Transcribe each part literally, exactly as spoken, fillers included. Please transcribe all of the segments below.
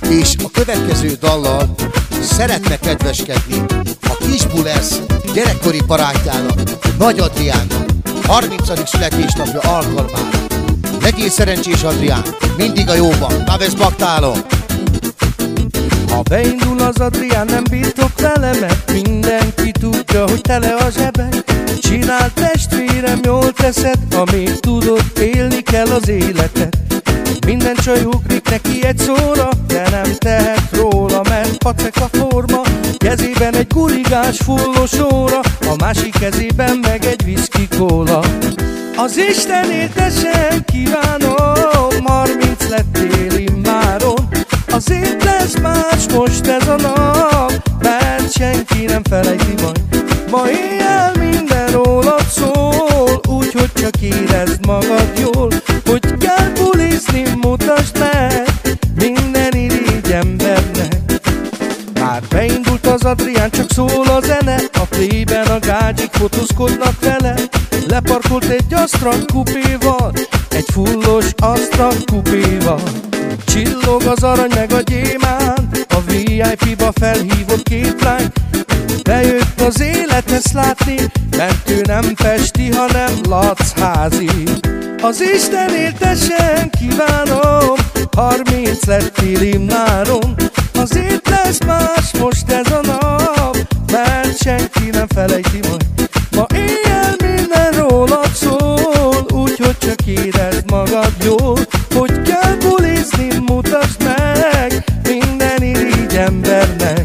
És a következő dallal szeretne kedveskedni a Kis Bullers gyerekkori barátjának, Nagy Adriánnak, harmincadik születésnapja alkalmára. Legyél szerencsés, Adrián, mindig a jóban, na vesz baktálom! Ha beindul az Adrián, nem bírtok vele, mert mindenki tudja, hogy tele a zsebek. Csináld, testvérem, jól teszed, amíg tudod, élni kell az életet. Minden csaj ugrik neki egy szóra, de nem tehet róla, mert pacek a forma. Kezében egy gurigás fullos óra, a másik kezében meg egy whisky kóla. Az Isten éltesen kívánom, harminc lettél immáron. Azért lesz más most ez a nap, mert senki nem felejti majd. Ma éjjel minden rólad szól, úgyhogy csak érezd magad jól. Hogy kell bulizni, mutasd meg minden irigy embernek. Már beindult az Adrián, csak szól a zene, a plében a gágyik fotózkodnak vele. Leparkolt egy Astra kupéval, egy fullos Astra kupéval. Csillog az arany meg a gyémánt, a vé i pé-ba felhívott két lány. Bejött az élethez látni, mert ő nem pesti, hanem lacházi. Az Isten éltesen kívánom, harminc lettél immáron. Azért lesz más most ez a nap, mert senki nem felejti majd. Ma éjjel minden rólad szól, úgyhogy csak érezd magad jól. Hogy kell bulizni, mutasd meg minden irigy embernek.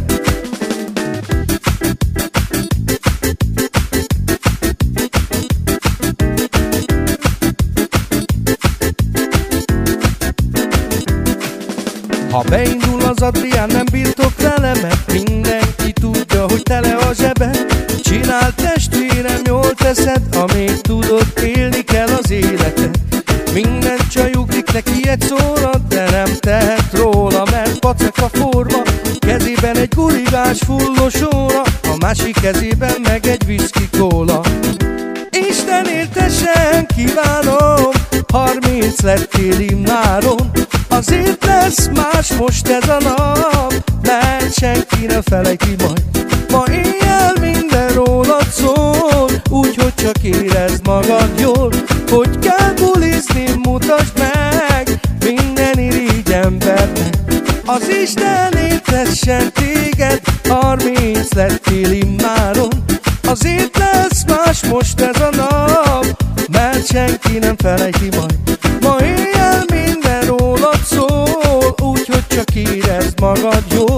Ha beindul az Adrián, nem bírtok vele, mert mindenki tudja, hogy tele a zsebe. Csináld, testvérem, jól teszed, amíg tudod, élni kell az életet. Minden csaj ugrik neki egy szóra, de nem tehet róla, mert pacek a forma. Kezében egy gurigás fullos óra, a másik kezében meg egy whisky kóla. Isten éltesen kívánom, harminc lettél immáron. Azért lesz más most ez a nap, mert senki nem felejti majd. Ma éjjel minden rólad szól, úgyhogy csak érezd magad jól. Hogy kell bulizni, mutasd meg minden irigy embernek. Az Isten éltessen téged, harminc lettél immáron. Azért lesz más most ez a nap, mert senki nem felejti majd. Ma éjjel minden rólad szól, úgyhogy csak érezd magad jól.